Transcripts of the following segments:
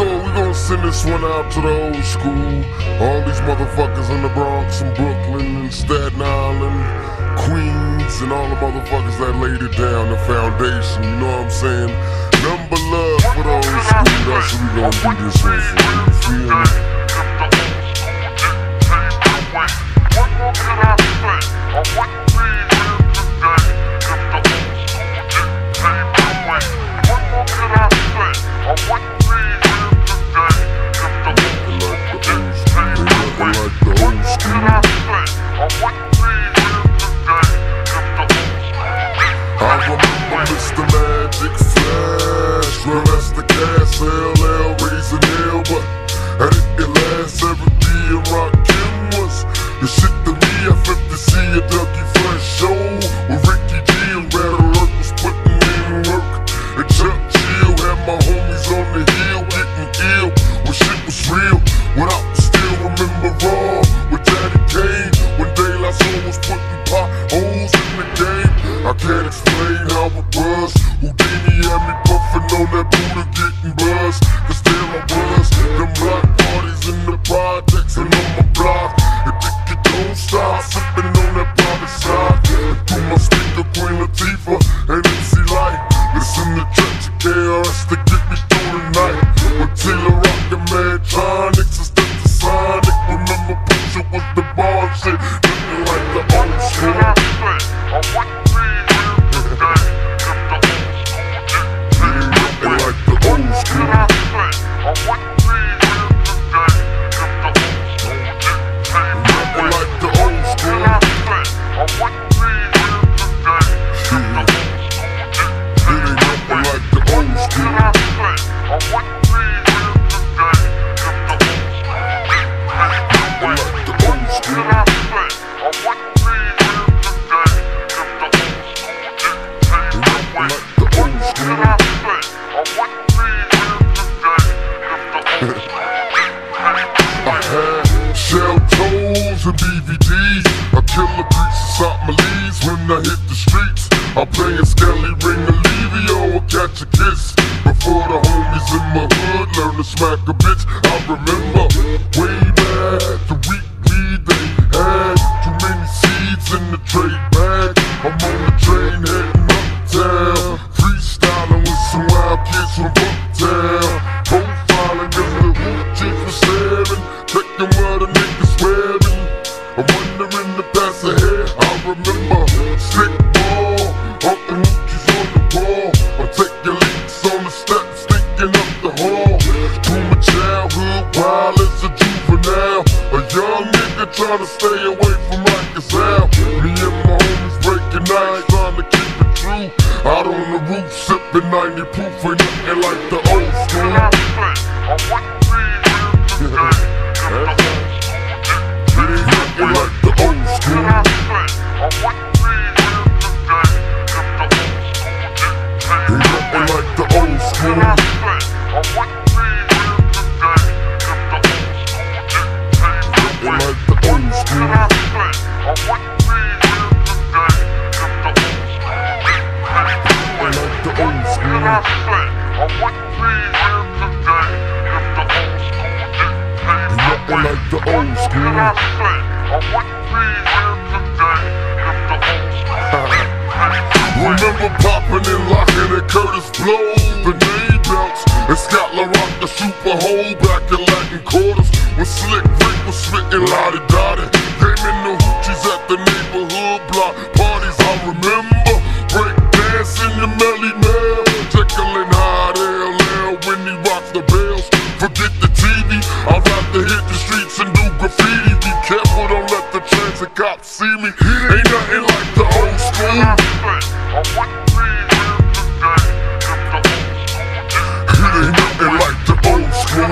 gonna send this one out to the old school. All these motherfuckers in the Bronx and Brooklyn and Staten Island, Queens, and all the motherfuckers that laid it down, the foundation, you know what I'm saying? Number love for the old school, that's what we gonna do this one for, you feel me? Mr. Magic Flash, well that's the gas, LL raising hell, but I didn't last every day and Rakim was the shit to me. I flipped to see a Dougie Fresh show with Ricky G and Red Alert was putting in work, and Chuck Chill had my homies on the hill getting ill when shit was real, when I still remember Raw with Daddy Kane, when De La Soul was putting potholes in the game. I can't explain how it was. Houdini had me puffin' on that Buddha getting buzzed, cause there I was, them block parties in the projects and on my block. And think it don't stop, sippin' on that private side. And through my speaker, Queen Latifah and MC Light, listen to Church of KRS to get me through the night. With Taylor Rock and Madtronics and Step to Sonic, remember Pusha was the bar shit, looking like the old school. Shell toes and DVDs, I kill a piece of Sop Malise when I hit the streets. I play a Skelly Ring Olivio or catch a kiss. Before the homies in my hood learn to smack a bitch, I remember way back the week they had too many seeds in the trade bag. I'm on the train heading uptown, freestyling with some wild kids from Bucktown, profiling in the hoochies for 7, taking what a niggas wearing. I'm wondering if that's ahead. I remember stick ball, hunting hoochies on the wall. I'm taking leaks on the steps, stinking up the hall. Through my childhood, wild as a juvenile, a young nigga trying to stay away from Rikers Isle. Me and my homies breaking nights, trying to keep it true. Out on the roof, sipping 90 proof, ain't nothing like the old school. Nothing like the old school. Nothing like the old school. Nothing like the old school. Nothing like the old school. Nothing like the old school. Remember popping and locking at Curtis Blow, the name belts, and Scott LaRock, the super hole back in Latin quarters, when Slick Rick was spitting lottie-dottie, gaming the hoochies at the neighborhood block parties. I remember break dancing the Melly Mel, Jekyll and Hyde LL when he rocked the bells. Forget the TV, I'd rather hit the streets and do graffiti. Be careful, don't let the transit cops see me. Ain't nothing like the old school. It ain't nothing like the old school.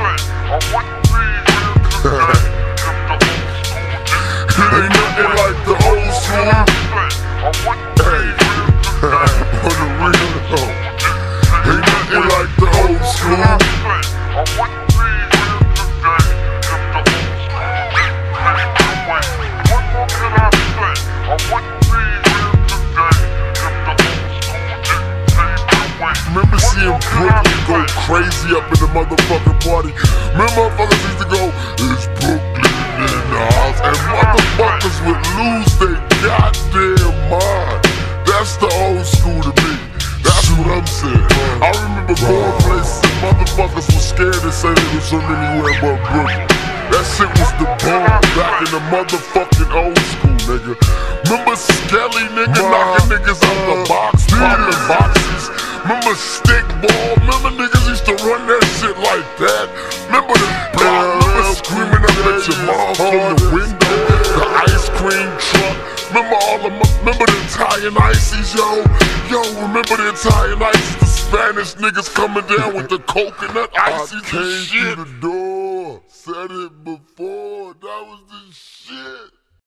It ain't nothing like the old school. Hey, on the real though, ain't nothing like the old school. What? in the motherfucking party. Remember motherfuckers used to go, it's Brooklyn in the house, and motherfuckers would lose their goddamn mind. That's the old school to me. That's what I'm saying. I remember going places and motherfuckers were scared to say they was from anywhere but Brooklyn. That shit was the bomb back in the motherfucking old school, nigga. Remember Skelly, nigga, knocking niggas out the box, popping boxes. Remember Stickball, remember niggas used to run that shit like that. Remember the block, remember screaming up at your mom from the window, the ice cream truck. Remember the Italian ices, yo? Yo, remember the Italian ices, the Spanish niggas coming down with the coconut ices and shit? I came through the door, said it before, that was the shit.